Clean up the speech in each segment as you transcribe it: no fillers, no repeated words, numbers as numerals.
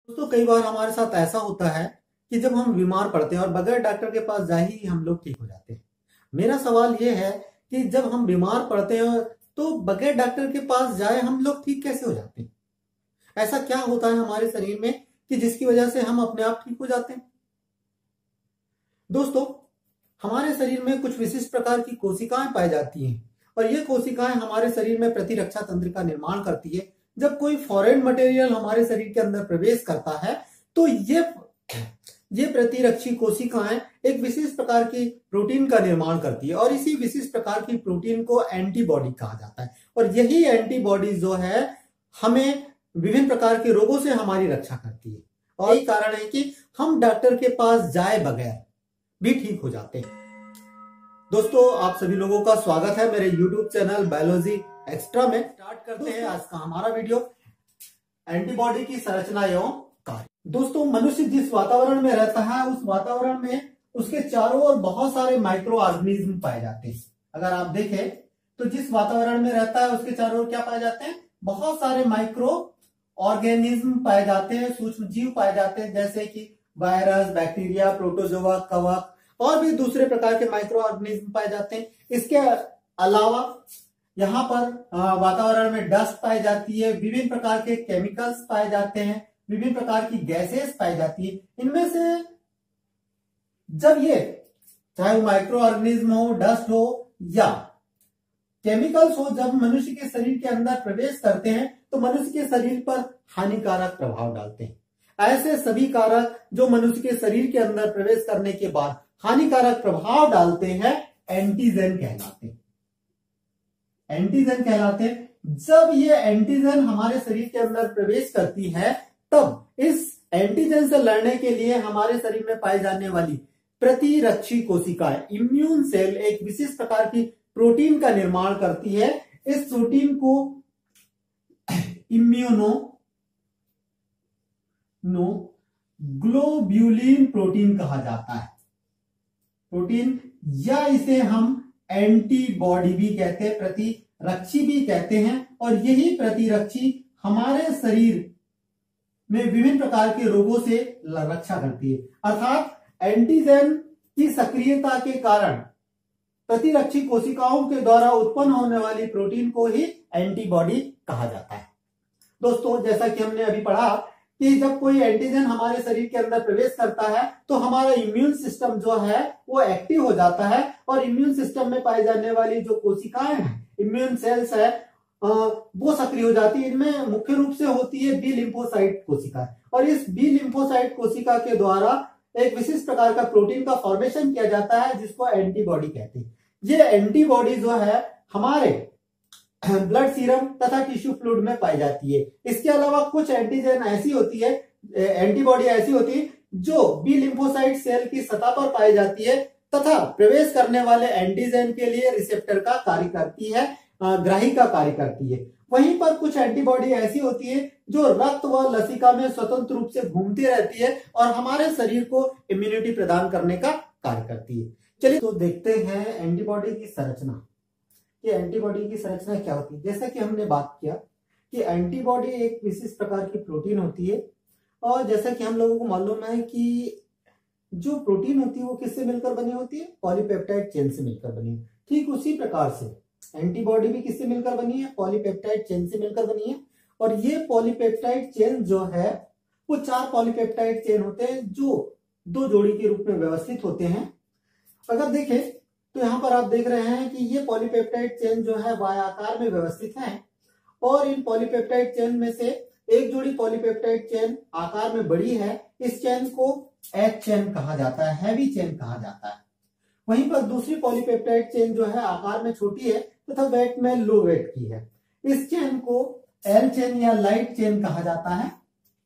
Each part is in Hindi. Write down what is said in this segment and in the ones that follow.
दोस्तों कई बार हमारे साथ ऐसा होता है कि जब हम बीमार पड़ते हैं और बगैर डॉक्टर के पास जाए ही हम लोग ठीक हो जाते हैं। मेरा सवाल ये है कि जब हम बीमार पड़ते हैं तो बगैर डॉक्टर के पास जाए हम लोग ठीक कैसे हो जाते हैं? ऐसा क्या होता है हमारे शरीर में कि जिसकी वजह से हम अपने आप ठीक हो जाते हैं? दोस्तों, हमारे शरीर में कुछ विशिष्ट प्रकार की कोशिकाएं पाई जाती हैं और ये कोशिकाएं हमारे शरीर में प्रतिरक्षा तंत्र का निर्माण करती है। जब कोई फॉरेन मटेरियल हमारे शरीर के अंदर प्रवेश करता है तो ये प्रतिरक्षी कोशिकाएं एक विशिष्ट प्रकार की प्रोटीन का निर्माण करती है और इसी विशिष्ट प्रकार की प्रोटीन को एंटीबॉडी कहा जाता है। और यही एंटीबॉडी जो है हमें विभिन्न प्रकार के रोगों से हमारी रक्षा करती है और यही कारण है कि हम डॉक्टर के पास जाए बगैर भी ठीक हो जाते हैं। दोस्तों, आप सभी लोगों का स्वागत है मेरे YouTube चैनल बायोलॉजी एक्स्ट्रा में। स्टार्ट करते हैं आज का हमारा वीडियो, एंटीबॉडी की संरचना एवं कार्य। दोस्तों, मनुष्य जिस वातावरण में रहता है उस वातावरण में उसके चारों ओर बहुत सारे माइक्रो ऑर्गेनिज्म पाए जाते हैं। अगर आप देखें तो जिस वातावरण में रहता है उसके चारों ओर क्या पाए जाते हैं? बहुत सारे माइक्रो ऑर्गेनिज्म पाए जाते हैं, सूक्ष्म जीव पाए जाते हैं, जैसे कि वायरस, बैक्टीरिया, प्रोटोजोआ, कवक और भी दूसरे प्रकार के माइक्रो ऑर्गेनिज्म पाए जाते हैं। इसके अलावा यहाँ पर वातावरण में डस्ट पाई जाती है, विभिन्न प्रकार के केमिकल्स पाए जाते हैं, विभिन्न प्रकार की गैसेस पाई जाती है। इनमें से जब ये चाहे वो माइक्रो ऑर्गेनिज्म हो, डस्ट हो या केमिकल्स हो, जब मनुष्य के शरीर के अंदर प्रवेश करते हैं तो मनुष्य के शरीर पर हानिकारक प्रभाव डालते हैं। ऐसे सभी कारक जो मनुष्य के शरीर के अंदर प्रवेश करने के बाद हानिकारक प्रभाव डालते हैं एंटीजन कहलाते हैं। एंटीजन कहलाते हैं। जब ये एंटीजन हमारे शरीर के अंदर प्रवेश करती है तब इस एंटीजन से लड़ने के लिए हमारे शरीर में पाई जाने वाली प्रतिरक्षी कोशिकाएं, इम्यून सेल, एक विशिष्ट प्रकार की प्रोटीन का निर्माण करती है। इस प्रोटीन को ग्लोब्यूलिन प्रोटीन कहा जाता है। प्रोटीन या इसे हम एंटीबॉडी भी कहते हैं, प्रतिरक्षी भी कहते हैं। और यही प्रतिरक्षी हमारे शरीर में विभिन्न प्रकार के रोगों से रक्षा करती है। अर्थात एंटीजन की सक्रियता के कारण प्रतिरक्षी कोशिकाओं के द्वारा उत्पन्न होने वाली प्रोटीन को ही एंटीबॉडी कहा जाता है। दोस्तों, जैसा कि हमने अभी पढ़ा कि जब कोई एंटीजन हमारे शरीर के अंदर प्रवेश करता है तो हमारा इम्यून सिस्टम जो है वो एक्टिव हो जाता है और इम्यून सिस्टम में पाई जाने वाली जो कोशिकाएं हैं, इम्यून सेल्स है, वो सक्रिय हो जाती है। इनमें मुख्य रूप से होती है बी लिम्फोसाइट कोशिका और इस बी लिम्फोसाइट कोशिका के द्वारा एक विशिष्ट प्रकार का प्रोटीन का फॉर्मेशन किया जाता है जिसको एंटीबॉडी कहते हैं। ये एंटीबॉडी जो है हमारे ब्लड सीरम तथा टिश्यू फ्लूइड में पाई जाती है। इसके अलावा कुछ एंटीजन ऐसी होती है, एंटीबॉडी ऐसी होती है जो बी लिम्फोसाइट सेल की सतह पर पाई जाती है तथा प्रवेश करने वाले एंटीजन के लिए रिसेप्टर का कार्य करती है, ग्राही का कार्य करती है। वहीं पर कुछ एंटीबॉडी ऐसी होती है जो रक्त व लसिका में स्वतंत्र रूप से घूमती रहती है और हमारे शरीर को इम्यूनिटी प्रदान करने का कार्य करती है। चलिए तो देखते हैं एंटीबॉडी की संरचना। कि एंटीबॉडी की संरचना क्या होती है। जैसा कि हमने बात किया कि एंटीबॉडी एक विशिष्ट प्रकार की प्रोटीन होती है और जैसा कि हम लोगों को मालूम है कि जो प्रोटीन होती है वो किससे मिलकर बनी होती है? पॉलीपेप्टाइड चेन से मिलकर बनी है। ठीक उसी प्रकार से एंटीबॉडी भी किससे मिलकर बनी है? पॉलीपेप्टाइड चेन से मिलकर बनी है। और ये पॉलीपेप्टाइड चेन जो है वो 4 पॉलीपेप्टाइड चेन होते हैं जो 2 जोड़ी के रूप में व्यवस्थित होते हैं। अगर देखें तो यहाँ पर आप देख रहे हैं कि ये पॉलीपेप्टाइड चेन जो है वाय आकार में व्यवस्थित है और इन पॉलीपेप्टाइड चेन में से एक जोड़ी पॉलीपेप्टाइड चेन आकार में बड़ी है। इस चेन को एच चेन कहा जाता है, हैवी चेन कहा जाता है। वहीं पर दूसरी पॉलीपेप्टाइड चेन जो है आकार में छोटी है तथा वेट में लो वेट की है। इस चेन को एल चेन या लाइट चेन कहा जाता है।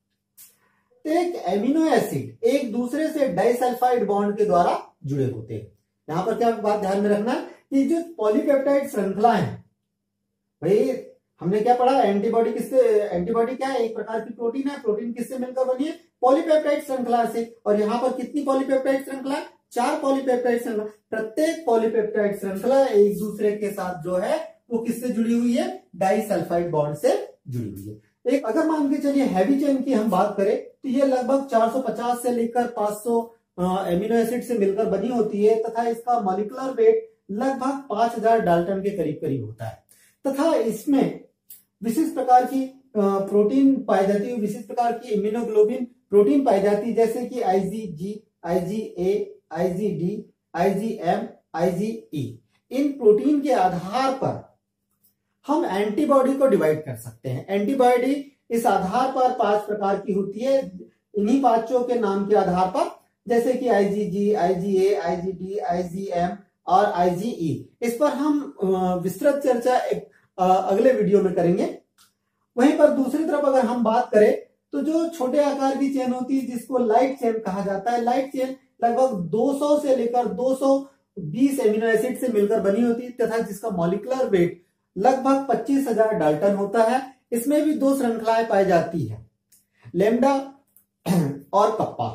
एक एमिनो एसिड एक दूसरे से डाइसल्फाइड बॉन्ड के द्वारा जुड़े होते हैं। यहां पर क्या बात ध्यान में रखना कि जो पॉलीपेप्टाइड श्रृंखला है, भाई हमने क्या पढ़ा? एंटीबॉडी क्या है? एक प्रकार की प्रोटीन है। प्रोटीन किससे मिलकर बनी है? पॉलीपेप्टाइड श्रृंखला से। और यहाँ पर कितनी पॉलीपेप्टाइड श्रृंखला? 4 पॉलीपेप्टाइड श्रृंखला। प्रत्येक पॉलीपेप्टाइड श्रृंखला एक दूसरे के साथ जो है वो किससे जुड़ी हुई है? डाइसल्फाइड बॉन्ड से जुड़ी हुई है। एक अगर मान के चलिए हैवी चेन की हम बात करें तो ये लगभग 450 से लेकर 500 एमिनो एसिड से मिलकर बनी होती है तथा इसका मॉलिक्यूलर वेट लगभग 5000 डाल्टन के करीब करीब होता है तथा इसमें विशिष्ट प्रकार की प्रोटीन पाई जाती है, विशिष्ट प्रकार की इम्यूनोग्लोबिन प्रोटीन पाई जाती है, जैसे कि IgG, IgA, IgD, IgM, IgE। इन प्रोटीन के आधार पर हम एंटीबॉडी को डिवाइड कर सकते हैं। एंटीबॉडी इस आधार पर 5 प्रकार की होती है, इन्हीं पांचों के नाम के आधार पर, जैसे कि IgG, IgA, IgD, IgM और IgE। इस पर हम विस्तृत चर्चा एक अगले वीडियो में करेंगे। वहीं पर दूसरी तरफ अगर हम बात करें तो जो छोटे आकार की चेन होती है जिसको लाइट चेन कहा जाता है, लाइट चेन लगभग 200 से लेकर 220 एमिनो एसिड से मिलकर बनी होती है तथा जिसका मॉलिक्यूलर वेट लगभग 25,000 डाल्टन होता है। इसमें भी 2 श्रृंखलाएं पाई जाती है, लैम्डा और कप्पा।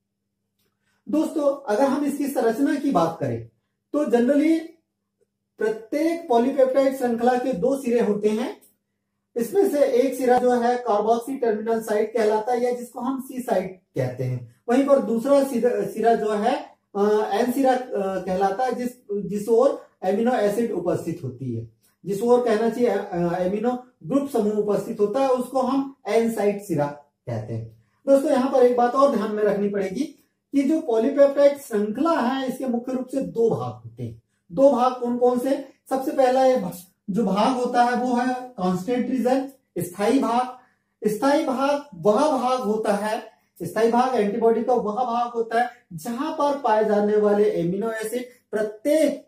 दोस्तों अगर हम इसकी संरचना की बात करें तो जनरली प्रत्येक पॉलीपेप्टाइड श्रृंखला के 2 सिरे होते हैं। इसमें से एक सिरा जो है कार्बोक्सी टर्मिनल साइट कहलाता है या जिसको हम सी साइट कहते हैं। वहीं पर दूसरा सिरा जो है एन सिरा कहलाता है, जिस ओर एमिनो एसिड उपस्थित होती है, जिस ओर कहना चाहिए एमिनो ग्रुप समूह उपस्थित होता है, उसको हम एन साइट सिरा कहते हैं। दोस्तों यहाँ पर एक बात और ध्यान में रखनी पड़ेगी कि जो पॉलीपेप्टाइड श्रृंखला है इसके मुख्य रूप से 2 भाग होते हैं। 2 भाग कौन कौन से? सबसे पहला जो भाग होता है वो है कांस्टेंट रीजन, स्थायी भाग। स्थायी भाग वह भाग होता है, स्थायी भाग एंटीबॉडी का वह भाग होता है जहां पर पाए जाने वाले एमिनो एसिड प्रत्येक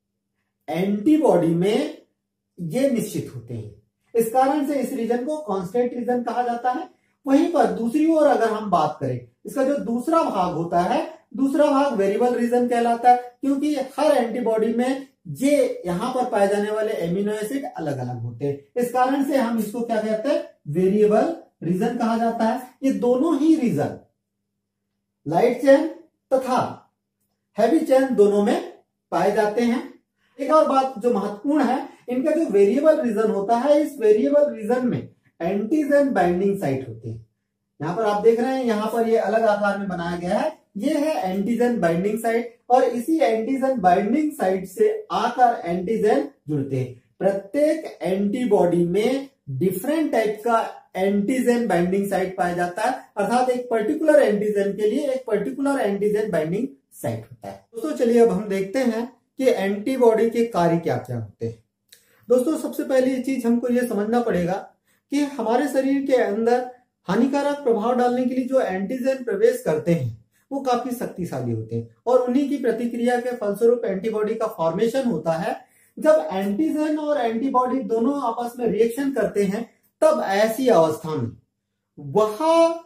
एंटीबॉडी में ये निश्चित होते हैं। इस कारण से इस रीजन को कांस्टेंट रीजन कहा जाता है। वहीं पर दूसरी ओर अगर हम बात करें, इसका जो दूसरा भाग होता है, दूसरा भाग वेरिएबल रीजन कहलाता है, क्योंकि हर एंटीबॉडी में ये यहां पर पाए जाने वाले एमिनो एसिड अलग अलग होते हैं। इस कारण से हम इसको क्या कहते हैं? वेरिएबल रीजन कहा जाता है। ये दोनों ही रीजन, लाइट चेन तथा हैवी चेन, दोनों में पाए जाते हैं। एक और बात जो महत्वपूर्ण है, इनका जो वेरिएबल रीजन होता है, इस वेरिएबल रीजन में एंटीजन बाइंडिंग साइट होती है। यहां पर आप देख रहे हैं, यहां पर ये अलग आकार में बनाया गया है, ये है एंटीजन बाइंडिंग साइट और इसी एंटीजन बाइंडिंग साइट से आकर एंटीजन जुड़ते हैं। प्रत्येक एंटीबॉडी में डिफरेंट टाइप का एंटीजन बाइंडिंग साइट पाया जाता है, अर्थात एक पर्टिकुलर एंटीजन के लिए एक पर्टिकुलर एंटीजन बाइंडिंग साइट होता है। दोस्तों चलिए अब हम देखते हैं कि एंटीबॉडी के कार्य क्या क्या होते हैं। दोस्तों सबसे पहली चीज हमको यह समझना पड़ेगा कि हमारे शरीर के अंदर हानिकारक प्रभाव डालने के लिए जो एंटीजन प्रवेश करते हैं वो काफी शक्तिशाली होते हैं और उन्हीं की प्रतिक्रिया के फलस्वरूप एंटीबॉडी का फॉर्मेशन होता है। जब एंटीजन और एंटीबॉडी दोनों आपस में रिएक्शन करते हैं तब ऐसी अवस्था में वह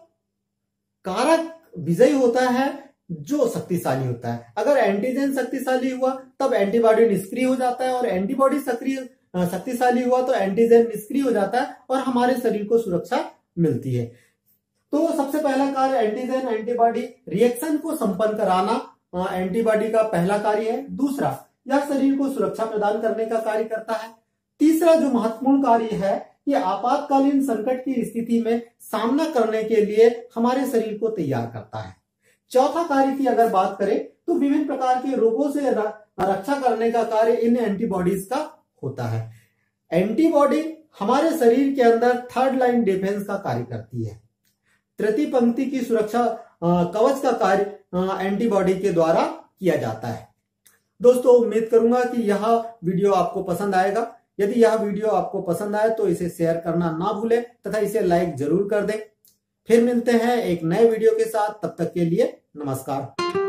कारक विजयी होता है जो शक्तिशाली होता है। अगर एंटीजन शक्तिशाली हुआ तब एंटीबॉडी निष्क्रिय हो जाता है और एंटीबॉडी शक्तिशाली हुआ तो एंटीजन निष्क्रिय हो जाता है और हमारे शरीर को सुरक्षा मिलती है। तो सबसे पहला कार्य एंटीजन एंटीबॉडी रिएक्शन को संपन्न कराना एंटीबॉडी का पहला कार्य है। दूसरा, यह शरीर को सुरक्षा प्रदान करने का कार्य करता है। तीसरा जो महत्वपूर्ण कार्य है, ये आपातकालीन संकट की स्थिति में सामना करने के लिए हमारे शरीर को तैयार करता है। चौथा कार्य की अगर बात करें तो विभिन्न प्रकार के रोगों से रक्षा करने का कार्य इन एंटीबॉडीज का होता है। एंटीबॉडी हमारे शरीर के अंदर थर्ड लाइन डिफेंस का कार्य करती है। तृतीय पंक्ति की सुरक्षा कवच का कार्य एंटीबॉडी के द्वारा किया जाता है। दोस्तों उम्मीद करूंगा कि यह वीडियो आपको पसंद आएगा। यदि यह वीडियो आपको पसंद आए तो इसे शेयर करना ना भूलें तथा इसे लाइक जरूर कर दें। फिर मिलते हैं एक नए वीडियो के साथ, तब तक के लिए नमस्कार।